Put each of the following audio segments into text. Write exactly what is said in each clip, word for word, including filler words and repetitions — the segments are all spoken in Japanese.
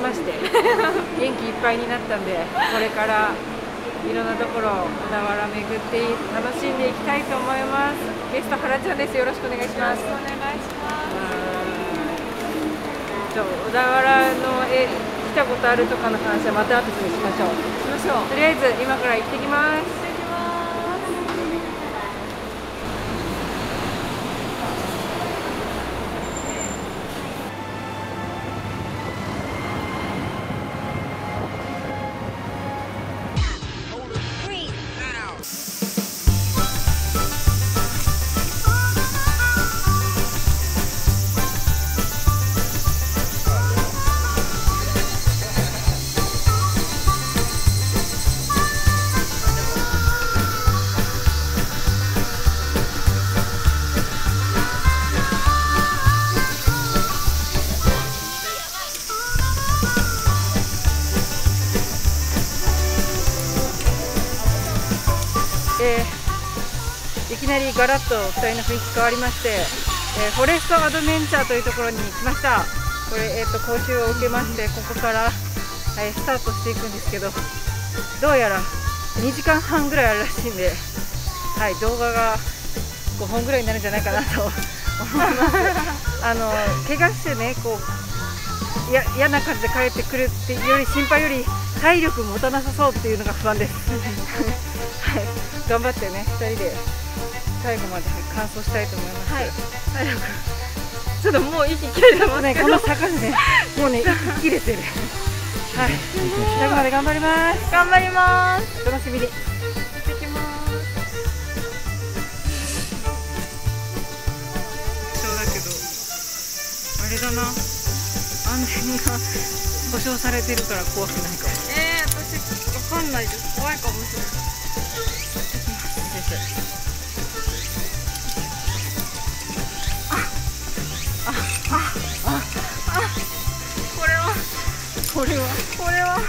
まして元気いっぱいになったんで、これからいろんなところ小田原巡って楽しんでいきたいと思います。ゲスト原ちゃんです。よろしくお願いします。 よろしくお願いします。 じゃあ小田原のえ来たことあるとかの話はまた後でしましょう。 しましょう。 とりあえず今から行ってきます。えー、いきなりガラッとふたりの雰囲気変わりまして、えー、フォレストアドベンチャーというところに来ました。これ、えー、と講習を受けまして、ここから、えー、スタートしていくんですけど、どうやらにじかんはんぐらいあるらしいんで、はい、動画がごほんぐらいになるんじゃないかなと思いますあの怪我してね、こうや嫌な感じで帰ってくるっていうより心配より体力持たなさそうっていうのが不安ですはい、頑張ってね、ふたりで最後まで完走したいと思います。はい、体力ちょっともう息切れてますね。この坂でね、もうね息切れてるはい、最後まで頑張ります。 頑張ります。 楽しみに。 行ってきます。 そうだけどあれだな、安全が保証されてるから怖くないかも。 えー、私わかんないです。怖いかもしれない。これはこれはこれは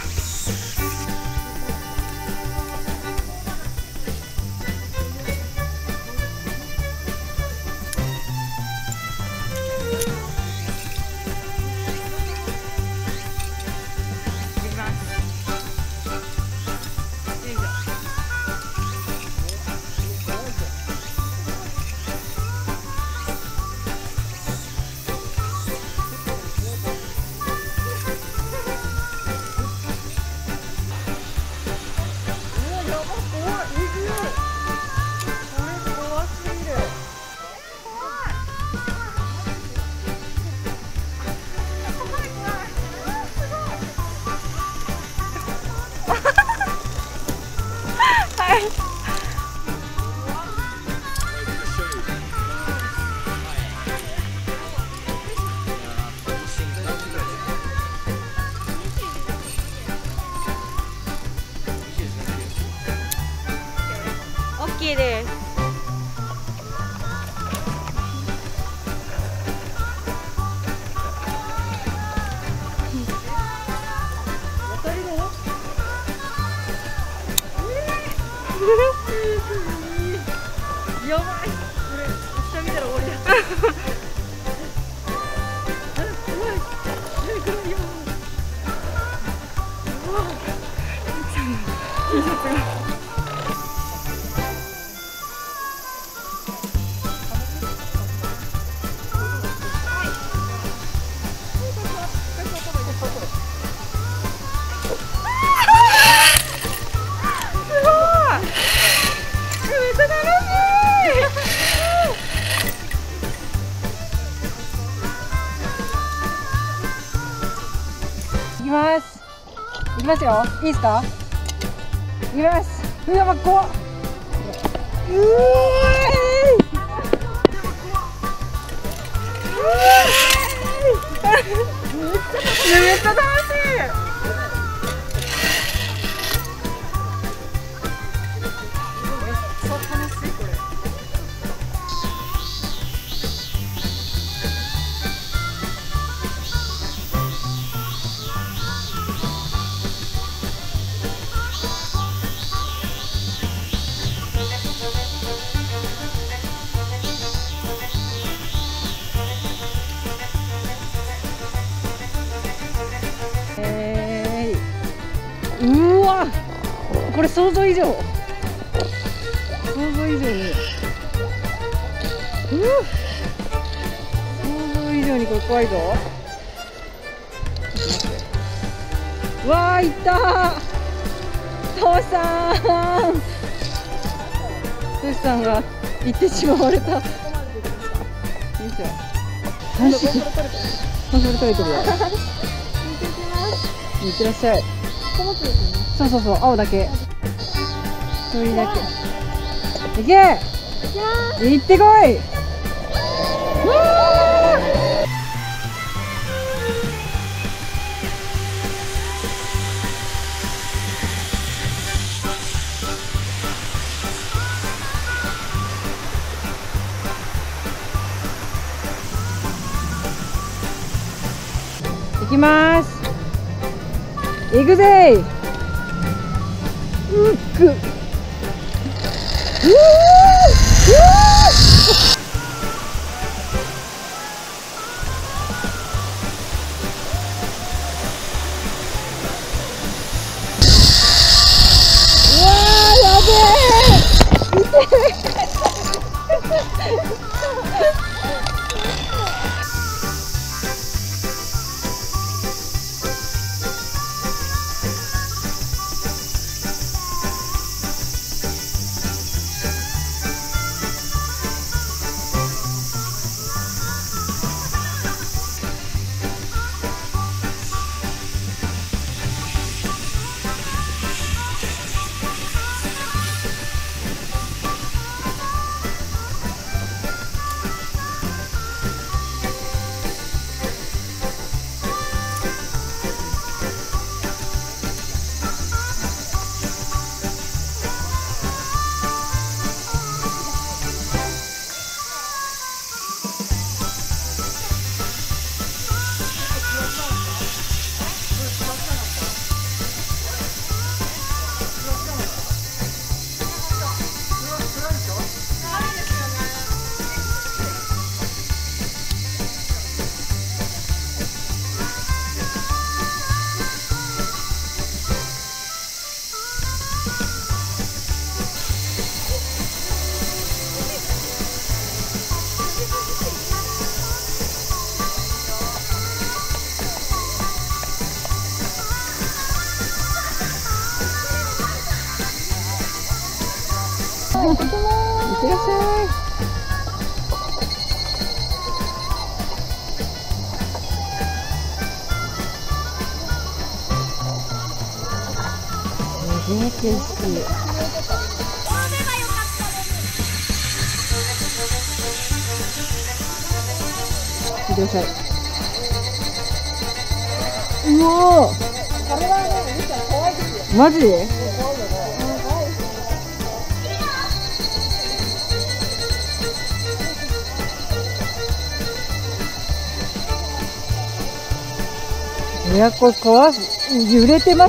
オッケーです。やばい、これ下見たら終わりだ怖い、怖いよ。うわ、Tシャツがいきます。いきますよ。いいですか。いきます。うわ、ま、怖っ。うーい。めっちゃ楽しい。 えー、うわ、これ想像以上。想像以上に。うわ、想像以上にこれ怖いぞ。うわー、いったー。トシさん。トシさんが行ってしまわれた。よいしょ。三匹。もうそれ取れてるよ。いってらっしゃい。そうそうそう、青だけ。一人だけ。行け。行ってこい。行きます。行くぜ。うっく。うー。うわー、やべえ。痛い。いってらっしゃい。すげえ景色。見てください。うおー。マジ？いや、これ怖い、揺れてます。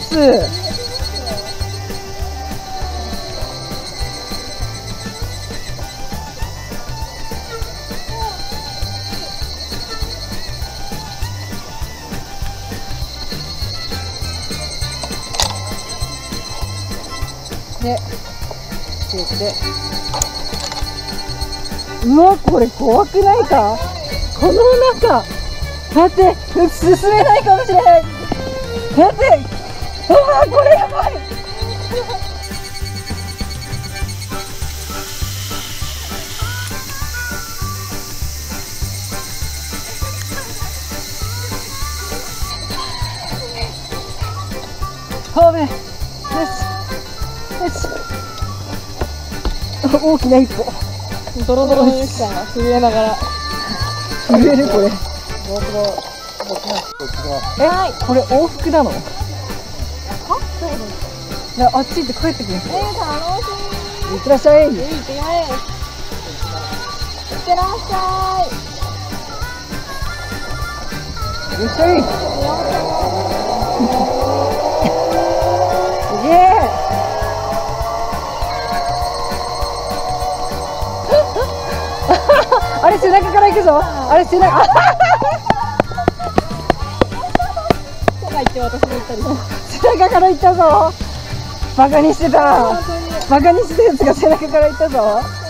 で、つけて。うわ、これ怖くないか？この中。待って、進めないかもしれない。待って、うわ、これやばい。方面。よし。よし。大きな一歩。ドロドロの雪さんが震えながら。震えるこれ。え、これ往復なの？あ、あっち行って帰ってくる。えー、楽しみ。いってらっしゃい。いってらっしゃい。いってらっしゃい。いってらっしゃい。すげえ。あれ背中から行くぞ。あれ背中。 って私も言ったり。 背中から行ったぞ。バカにしてた。バカにしてたやつが背中から行ったぞ。